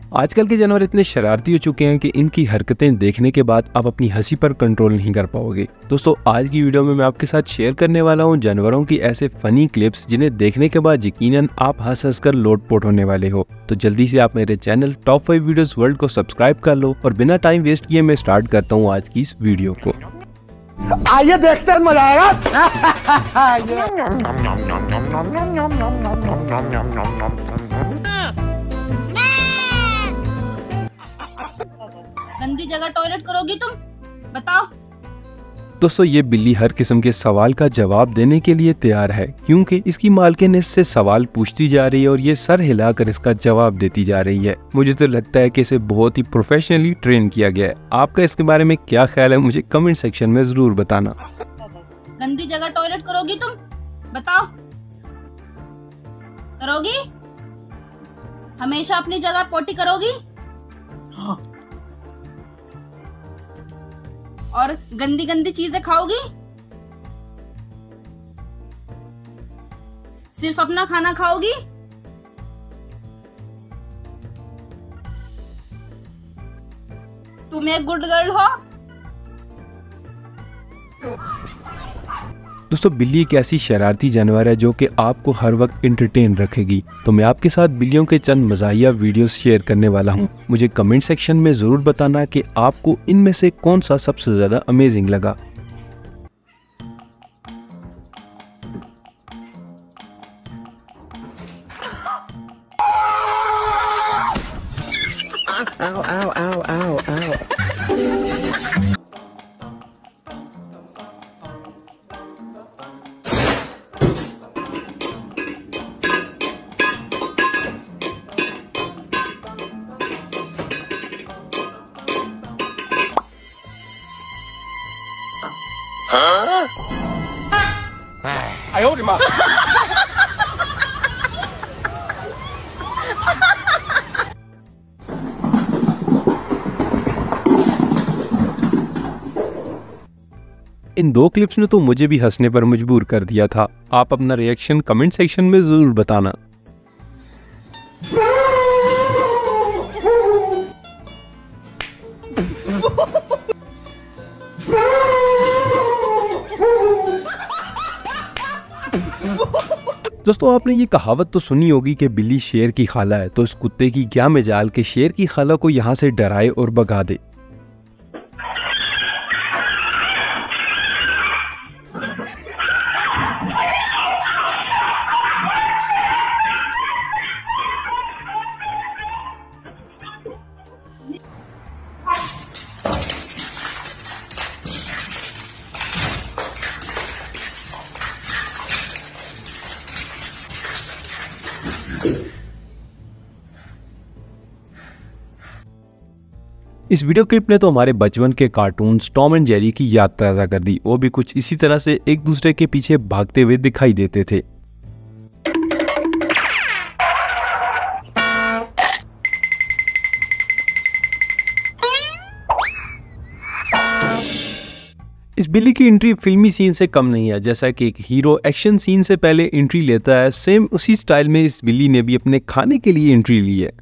आजकल के जानवर इतने शरारती हो चुके हैं कि इनकी हरकतें देखने के बाद आप अपनी हंसी पर कंट्रोल नहीं कर पाओगे। दोस्तों आज की वीडियो में मैं आपके साथ शेयर करने वाला हूं जानवरों की ऐसे फनी क्लिप्स जिन्हें देखने के बाद यकीनन आप हंस कर लोटपोट होने वाले हो। तो जल्दी से आप मेरे चैनल टॉप 5 वीडियोस वर्ल्ड को सब्सक्राइब कर लो और बिना टाइम वेस्ट किए मैं स्टार्ट करता हूँ आज की इस वीडियो को। आइए देखते हैं, मजा आएगा। गंदी जगह टॉयलेट करोगी तुम, बताओ। दोस्तों ये बिल्ली हर किस्म के सवाल का जवाब देने के लिए तैयार है क्योंकि इसकी मालकिन इससे सवाल पूछती जा रही है और ये सर हिलाकर इसका जवाब देती जा रही है। मुझे तो लगता है कि इसे बहुत ही प्रोफेशनली ट्रेन किया गया है। आपका इसके बारे में क्या ख्याल है मुझे कमेंट सेक्शन में जरूर बताना। गंदी जगह टॉयलेट करोगी तुम, बताओ। करोगी? हमेशा अपनी जगह पोटी करोगी? और गंदी गंदी चीजें खाओगी? सिर्फ अपना खाना खाओगी? तुम एक गुड गर्ल हो? दोस्तों बिल्ली एक ऐसी शरारती जानवर है जो कि आपको हर वक्त एंटरटेन रखेगी। तो मैं आपके साथ बिल्लियों के चंद मज़ाहिया वीडियोस शेयर करने वाला हूं। मुझे कमेंट सेक्शन में ज़रूर बताना कि आपको इनमें से कौन सा सबसे ज़्यादा अमेजिंग लगा। Ow, ow, ow, ow, ow. I hold him up. इन दो क्लिप्स ने तो मुझे भी हंसने पर मजबूर कर दिया था। आप अपना रिएक्शन कमेंट सेक्शन में जरूर बताना। दोस्तों आपने ये कहावत तो सुनी होगी कि बिल्ली शेर की खाला है, तो इस कुत्ते की क्या मजाल कि शेर की खाला को यहाँ से डराए और भगा दे। इस वीडियो क्लिप ने तो हमारे बचपन के कार्टून्स टॉम एंड जेरी की याद ताज़ा कर दी। वो भी कुछ इसी तरह से एक दूसरे के पीछे भागते हुए दिखाई देते थे। इस बिल्ली की एंट्री फिल्मी सीन से कम नहीं है। जैसा कि एक हीरो एक्शन सीन से पहले एंट्री लेता है, सेम उसी स्टाइल में इस बिल्ली ने भी अपने खाने के लिए एंट्री ली है।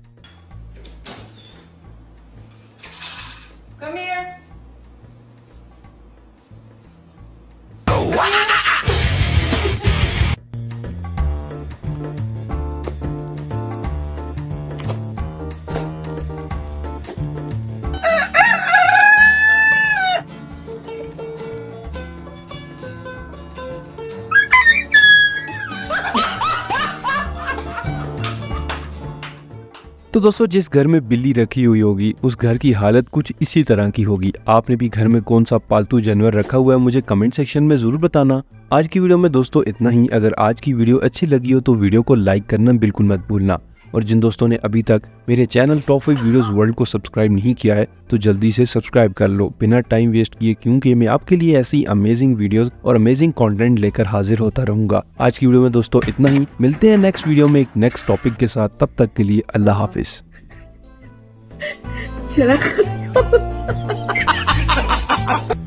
तो दोस्तों जिस घर में बिल्ली रखी हुई होगी उस घर की हालत कुछ इसी तरह की होगी। आपने भी घर में कौन सा पालतू जानवर रखा हुआ है मुझे कमेंट सेक्शन में जरूर बताना। आज की वीडियो में दोस्तों इतना ही। अगर आज की वीडियो अच्छी लगी हो तो वीडियो को लाइक करना बिल्कुल मत भूलना। और जिन दोस्तों ने अभी तक मेरे चैनल टॉप 5 वीडियोस वर्ल्ड को सब्सक्राइब नहीं किया है तो जल्दी से सब्सक्राइब कर लो बिना टाइम वेस्ट किए, क्योंकि मैं आपके लिए ऐसी अमेजिंग वीडियोस और अमेजिंग कंटेंट लेकर हाजिर होता रहूंगा। आज की वीडियो में दोस्तों इतना ही। मिलते हैं नेक्स्ट वीडियो में एक नेक्स्ट टॉपिक के साथ। तब तक के लिए अल्लाह हाफिज। चला